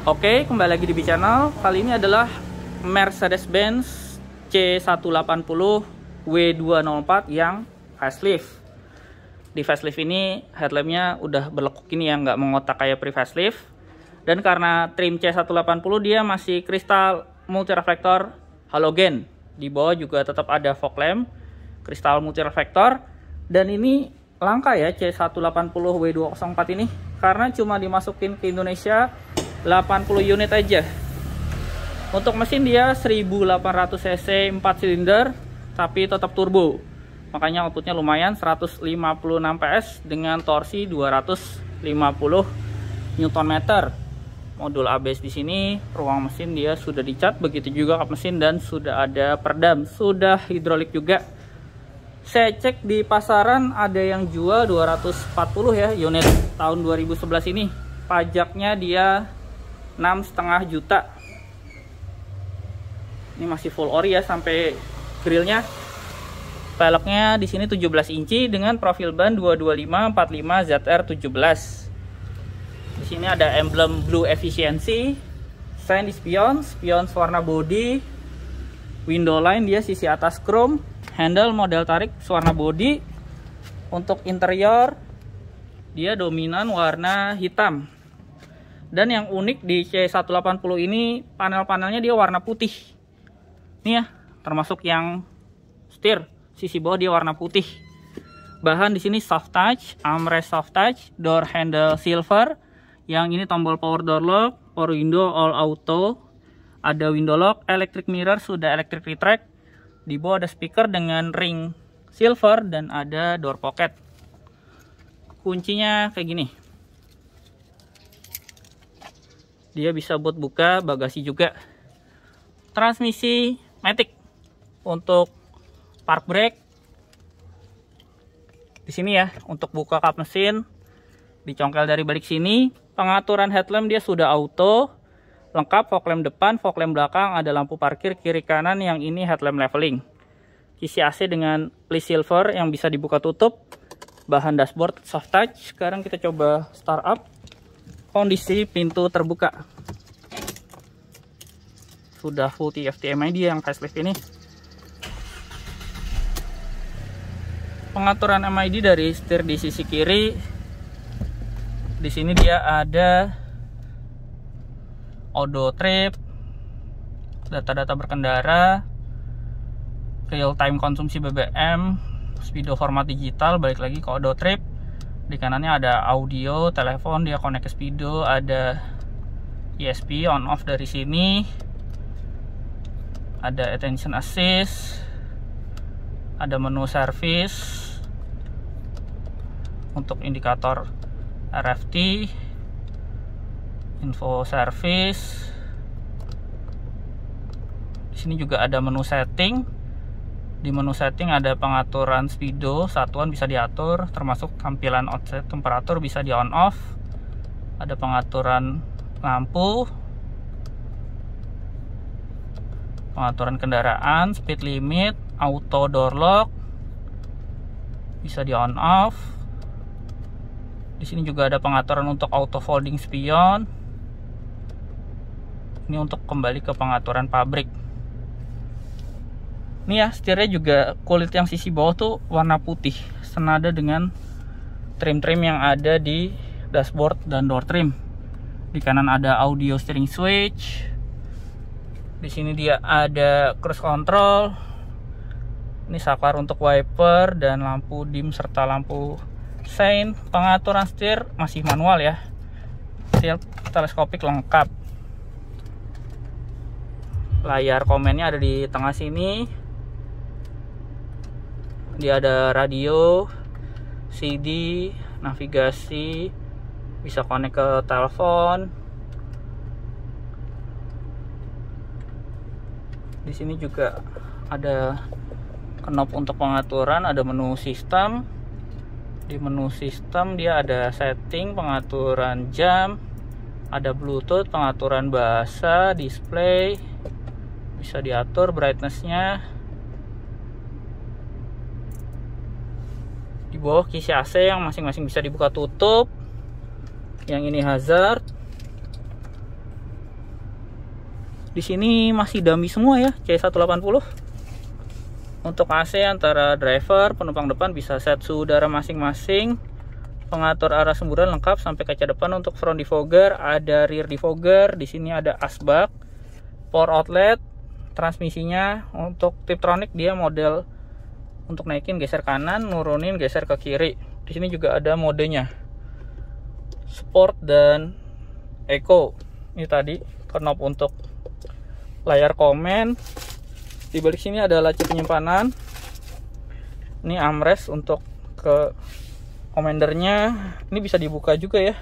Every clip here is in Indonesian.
Oke, kembali lagi di B Channel. Kali ini adalah Mercedes-Benz C180 W204 yang facelift. Di facelift ini headlampnya udah berlekuk ini ya, nggak mengotak kayak pre-facelift. Dan karena trim C180 dia masih kristal multi-reflektor halogen. Di bawah juga tetap ada fog lamp, kristal multi-reflektor. Dan ini langka ya C180 W204 ini, karena cuma dimasukin ke Indonesia 80 unit aja. Untuk mesin dia 1800 cc 4 silinder tapi tetap turbo. Makanya outputnya lumayan 156 PS dengan torsi 250 Nm. Modul ABS di sini, ruang mesin dia sudah dicat, begitu juga kap mesin dan sudah ada perdam, sudah hidrolik juga. Saya cek di pasaran ada yang jual 240 ya unit tahun 2011 ini. Pajaknya dia 6,5 juta. Ini masih full ori ya sampai grillnya. Velgnya di sini 17 inci dengan profil ban 225/45 ZR17. Di sini ada emblem Blue Efficiency, sign di spion warna body, window line dia sisi atas chrome, handle model tarik warna body. Untuk interior dia dominan warna hitam. Dan yang unik di C180 ini, panel-panelnya dia warna putih. Nih ya, termasuk yang setir, sisi bawah dia warna putih. Bahan di sini soft touch, armrest soft touch, door handle silver. Yang ini tombol power door lock, power window all auto. Ada window lock, electric mirror, sudah electric retract. Di bawah ada speaker dengan ring silver dan ada door pocket. Kuncinya kayak gini. Dia bisa buat buka bagasi juga. Transmisi matic. Untuk park brake di sini ya, untuk buka kap mesin dicongkel dari balik sini. Pengaturan headlamp dia sudah auto, lengkap fog lamp depan, fog lamp belakang, ada lampu parkir kiri kanan, yang ini headlamp leveling. Kisi AC dengan list silver yang bisa dibuka tutup. Bahan dashboard soft touch. Sekarang kita coba start up. Kondisi pintu terbuka. Sudah full TFT MID yang facelift ini. Pengaturan MID dari setir di sisi kiri. Di sini dia ada odo trip, data-data berkendara, real time konsumsi BBM, speedo format digital, balik lagi ke odo trip. Di kanannya ada audio, telepon, dia connect ke speedo, ada ESP on off dari sini, ada attention assist, ada menu service untuk indikator RFT, info service. Di sini juga ada menu setting. Di menu setting ada pengaturan speedo, satuan bisa diatur, termasuk tampilan offset temperatur bisa di on off. Ada pengaturan lampu, pengaturan kendaraan, speed limit, auto door lock bisa di on off. Di sini juga ada pengaturan untuk auto folding spion. Ini untuk kembali ke pengaturan pabrik. Nih ya, setirnya juga kulit yang sisi bawah tuh warna putih, senada dengan trim-trim yang ada di dashboard dan door trim. Di kanan ada audio steering switch. Di sini dia ada cruise control. Ini saklar untuk wiper dan lampu dim serta lampu sein. Pengaturan setir masih manual ya. Tilt teleskopik lengkap. Layar komennya ada di tengah sini. Dia ada radio, CD, navigasi, bisa connect ke telepon. Di sini juga ada knob untuk pengaturan, ada menu sistem. Di menu sistem dia ada setting, pengaturan jam, ada Bluetooth, pengaturan bahasa, display, bisa diatur brightness-nya. Di bawah kisi AC yang masing-masing bisa dibuka tutup. Yang ini hazard. Di sini masih dummy semua ya, C180. Untuk AC antara driver, penumpang depan bisa set suhu udara masing-masing. Pengatur arah semburan lengkap sampai kaca depan. Untuk front defogger, ada rear defogger. Di sini ada asbak, power outlet, transmisinya untuk Tiptronic dia model untuk naikin geser kanan, nurunin geser ke kiri. Di sini juga ada modenya, Sport dan Eco. Ini tadi knob untuk layar komen. Di balik sini ada laci penyimpanan. Ini armrest untuk ke commandernya. Ini bisa dibuka juga ya.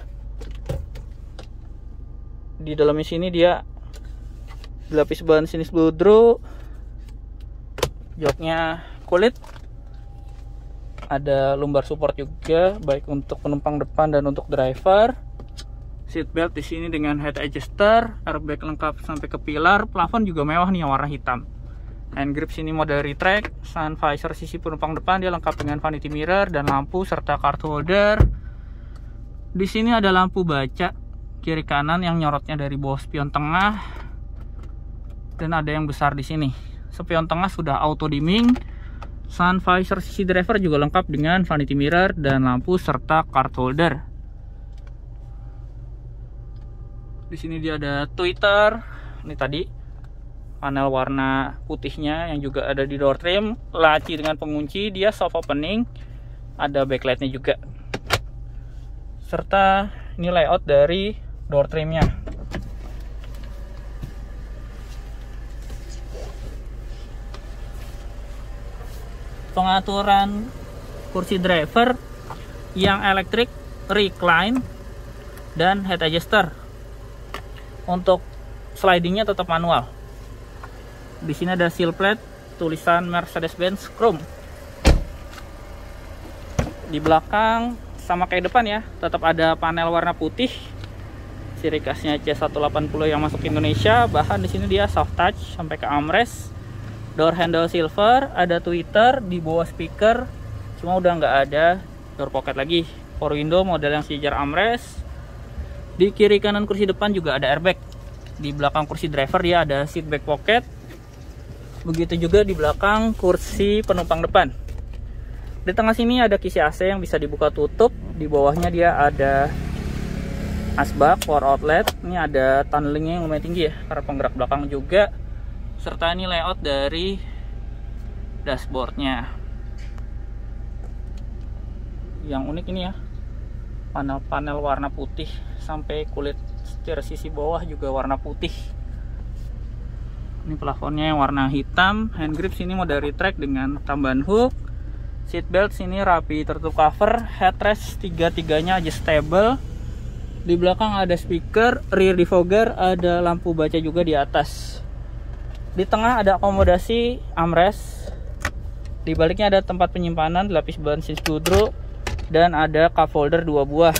Di dalamnya sini dia dilapis bahan sinis bludru. Joknya kulit. Ada lumbar support juga, baik untuk penumpang depan dan untuk driver. Seat belt di sini dengan head adjuster, airbag lengkap sampai ke pilar. Plafon juga mewah nih, warna hitam. Hand grip sini model retract, sun visor sisi penumpang depan dia lengkap dengan vanity mirror dan lampu serta card holder. Di sini ada lampu baca kiri kanan yang nyorotnya dari bawah spion tengah, dan ada yang besar di sini. Spion tengah sudah auto dimming. Sun visor sisi driver juga lengkap dengan vanity mirror dan lampu serta card holder. Di sini dia ada tweeter. Ini tadi panel warna putihnya yang juga ada di door trim, laci dengan pengunci, dia soft opening, ada backlightnya juga, serta ini layout dari door trimnya. Pengaturan kursi driver yang elektrik, recline, dan head adjuster. Untuk slidingnya tetap manual. Di sini ada seal plate tulisan Mercedes-Benz Chrome. Di belakang sama kayak depan ya, tetap ada panel warna putih. Ciri khasnya C180 yang masuk Indonesia. Bahan di sini dia soft touch sampai ke armrest. Door handle silver, ada tweeter di bawah speaker. Cuma udah nggak ada door pocket lagi. Power window model yang sejajar armrest. Di kiri kanan kursi depan juga ada airbag. Di belakang kursi driver dia ada seat back pocket. Begitu juga di belakang kursi penumpang depan. Di tengah sini ada kisi AC yang bisa dibuka tutup. Di bawahnya dia ada asbak, power outlet. Ini ada tunnelingnya yang lumayan tinggi ya, karena penggerak belakang juga. Serta ini layout dari dashboardnya. Yang unik ini ya, panel-panel warna putih sampai kulit setir sisi bawah juga warna putih. Ini plafonnya yang warna hitam. Hand grip sini model retract dengan tambahan hook. Seat belt sini rapi tertutup cover. Headrest tiga-tiganya adjustable. Di belakang ada speaker, rear defogger, ada lampu baca juga di atas. Di tengah ada akomodasi armrest. Di baliknya ada tempat penyimpanan, dilapis bahan sinis bludru, dan ada cup holder 2 buah.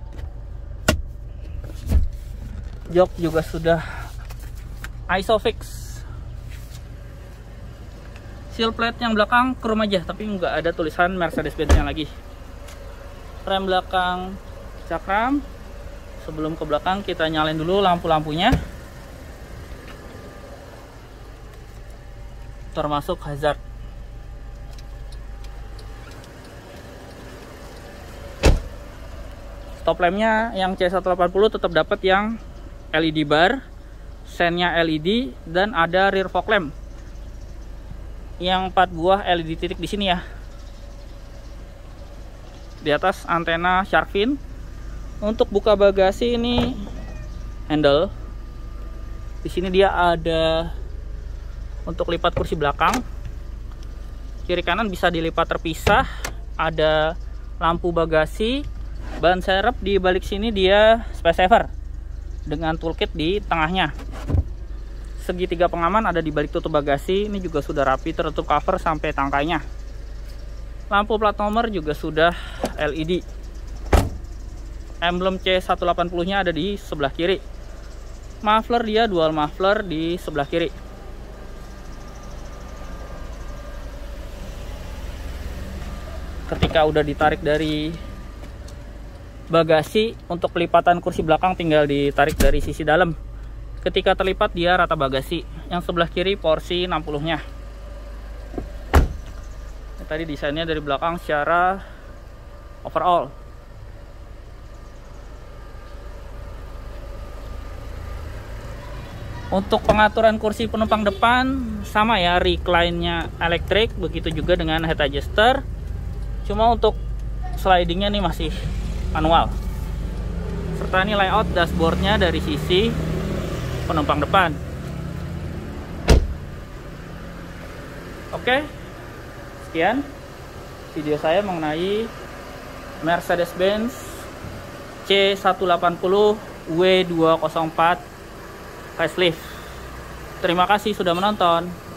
Jok juga sudah isofix. Seal plate yang belakang chrome aja, tapi nggak ada tulisan Mercedes-Benz nya lagi. Rem belakang cakram. Sebelum ke belakang kita nyalain dulu lampu-lampunya, termasuk hazard. Stop lampnya yang C180 tetap dapat yang LED bar, sennya LED, dan ada rear fog lamp yang 4 buah LED titik di sini ya. Di atas antena shark fin. Untuk buka bagasi ini handle. Di sini dia ada untuk lipat kursi belakang. Kiri kanan bisa dilipat terpisah. Ada lampu bagasi. Ban serep di balik sini dia space saver dengan toolkit di tengahnya. Segitiga pengaman ada di balik tutup bagasi. Ini juga sudah rapi tertutup cover sampai tangkainya. Lampu plat nomor juga sudah LED. Emblem C180 nya ada di sebelah kiri. Muffler dia dual muffler di sebelah kiri. Ketika udah ditarik dari bagasi, untuk pelipatan kursi belakang tinggal ditarik dari sisi dalam. Ketika terlipat dia rata bagasi. Yang sebelah kiri porsi 60-nya. Ini tadi desainnya dari belakang secara overall. Untuk pengaturan kursi penumpang depan sama ya, recline-nya elektrik, begitu juga dengan head adjuster. Cuma untuk slidingnya nih masih manual. Serta ini layout dashboardnya dari sisi penumpang depan. Oke, sekian video saya mengenai Mercedes-Benz C180 W204 facelift. Terima kasih sudah menonton.